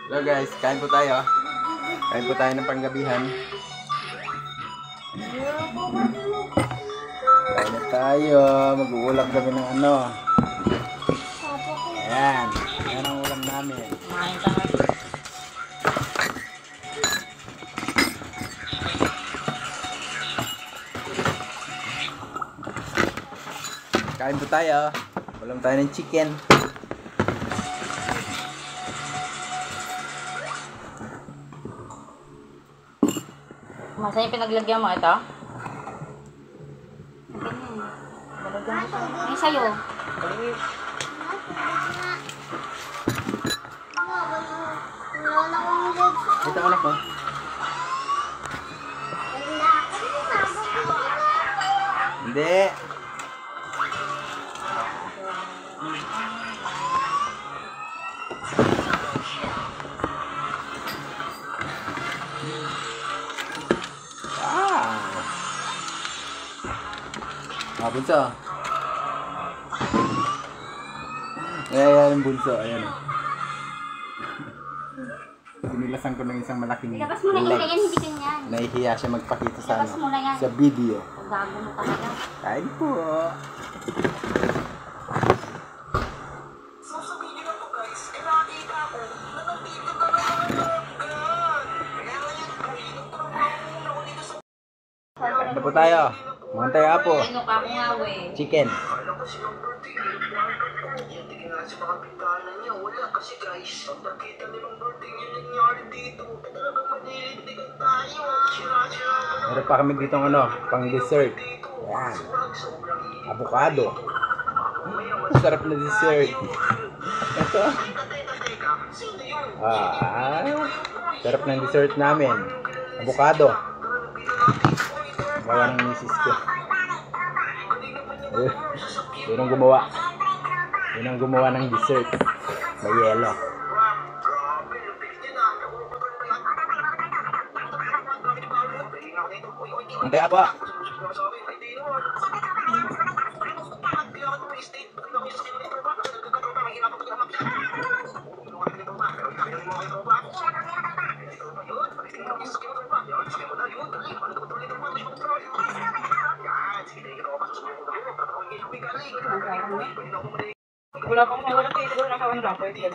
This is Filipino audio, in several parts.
Hello guys, kain po tayo. Kain po tayo ng panggabihan. Kain na tayo. Mag-uulam kami ng ano. Ayan. Ayan ang ulam namin. Kain po tayo. Ulam tayo ng chicken. Masaya pinaglagyan mo ito? Ano sa'yo? Ito anak mo. Hindi. Bunso. Ayan yung bunso. Ayan o. Sinilasan ko ng isang malaking Ilabas mo na yun, hindi ganyan. Nahihiya siya magpakita sa, Ilabas mo na yan. sa video. Gago mo talaga. Kain po. Kain po tayo. Mga tayo po. Ano ka ako nga we? Chicken. Meron pa kami dito ano, pang dessert. Ayan. Avocado. Sarap na dessert. Ito. Sarap ng dessert namin. Avocado. Gawa ng misis ko. Yun ang gumawa. Yun ang gumawa ng dessert. May yelo. Antay apa? Wala pang mawala ko ito na kawang dapat yan.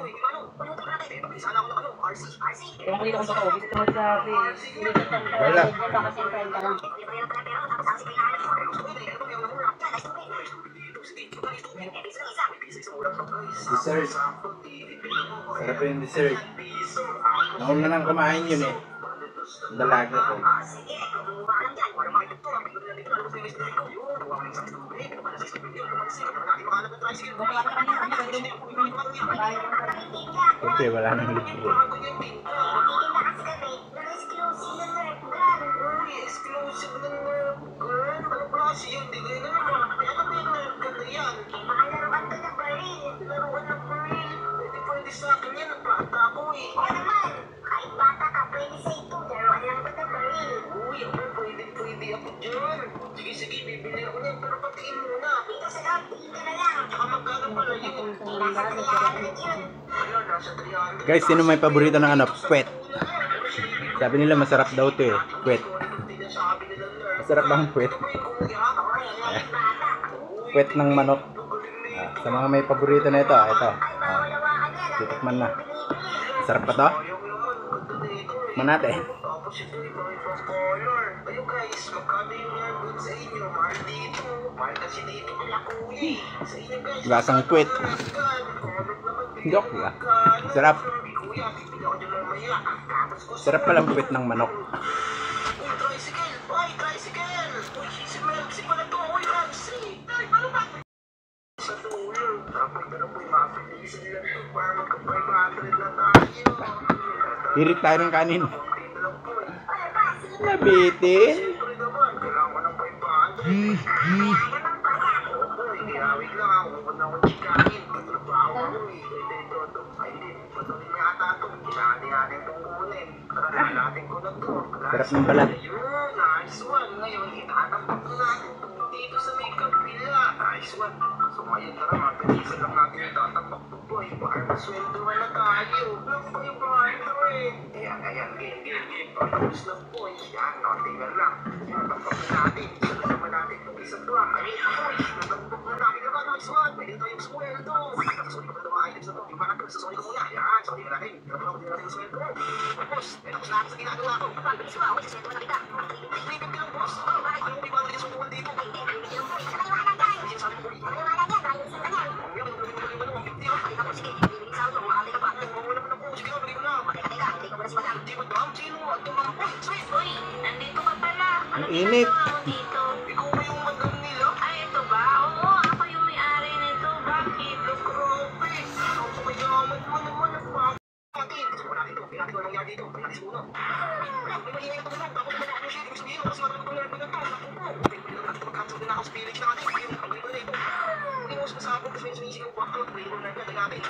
Kaya ko dito kung totoo, visit naman sa Wala. Dessert. Sarap yung dessert. Nauna nang kumain yun eh. Dalaga ko. Siyempre wala nang libre. Guys, sino may paborito ng ano? Puwet. Sabi nila masarap daw to eh. Puwet. Masarap bang puwet? Puwet ng manok. Sa mga may paborito na ito, ito. Titikman na. Masarap pa to? Tikman natin. Lasang puwet. Joke lang. Sarap. Sarap palang puwet ng manok. Hirit tayo ng kanin. Nabitin. Sarap ng balat. Nice one. So ngayon tara, mabilisan lang natin yung tatakbak. boy, para masweldo ka na tayo. Lang pa yung pangalan eh. Ayan, game. Pagkos lang boy. Yan, tingnan lang. Yan, tampok na natin. Sunod naman natin itong isang doa. Ay, boy, natampok na natin naman. Nice one. Pwede tayong sweldo. Nakasuli ka pa ng mga items na to. Yung parang sasuli ko muna. Yan, sasuli ka natin. Tapos natin yung sweldo. Tapos, tapos na ako sa ginagawa ko. Kapag, bilis mo ako. Sasweldo na kita. Tripin ka lang, boss. Ano mo ibang yung sumuwan dito? Ang init. Ikaw ba yung madam nila? Ay, ito ba? Oo, ako yung may-ari nito. Bakit? Grabe. Ikaw sa mayaman mo naman ang pakatin. Gusto natin ito. Pinati ko ang nangyari dito. Pinati sa uno. May mahinay na tulog. Tapos naman ako yung shit. Ibig sabihin, kasi marami itong narinig na ito. Naku po. Pwede natin mag-cancel din ako sa village natin. Yung pag-uwi ko na ito. Hindi mo sinasabog kasi may sinisigaw pa. Ang pwede ko na ito natin.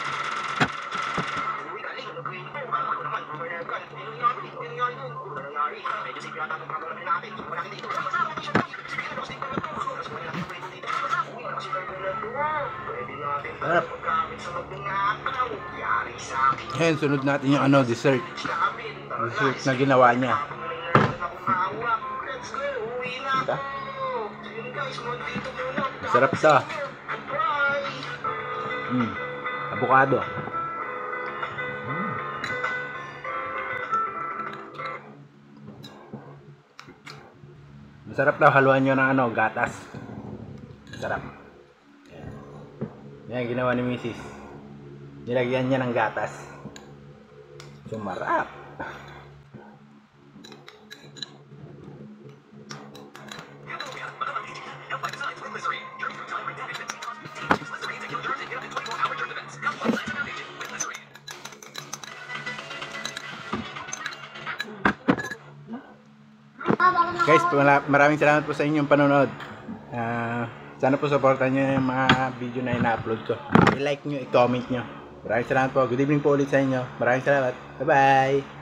Uy, galing. Ang pwede ko. Ako naman. Rumor na ito. Ano nangyari? Ano nangyari nun? Ano nangyari? Medyo safe yata itong gagawin natin. Sumo natin dito. Sarap. Ayan, sunod natin yung dessert. Dessert na ginawa niya. Diba? Sarap to. Avocado. Masarap daw, haluan nyo ng gatas. Sarap. Yan ginawa ni Mrs. Nilagyan niya ng gatas. Sumarap. Guys, maraming salamat po sa inyong panonood. Sana po supportan nyo yung mga video na ina-upload ko. I-like nyo, i-comment nyo. Maraming salamat po. Good evening po ulit sa inyo. Maraming salamat. Bye-bye!